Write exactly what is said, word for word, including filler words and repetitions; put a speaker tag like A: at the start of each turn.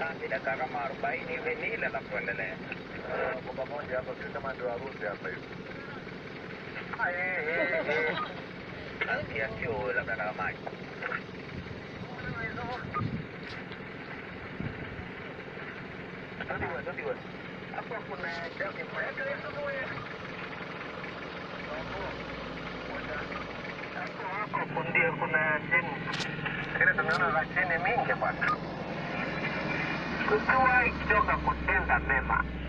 A: kambi dakika kama arobaini hivi nile na kuendelea.
B: Kwa pamoja hapa sisi kama ndio harusi hapa hivi.
A: Eh eh eh. Nasikia sio labda na maji. Ndio ndio. Hapa kuna jamii moja hizo wewe. Hapo ndio kuna cheni. Kile tunaona la cheni mingi bwana. Usiwahi kuchoka kutenda mema.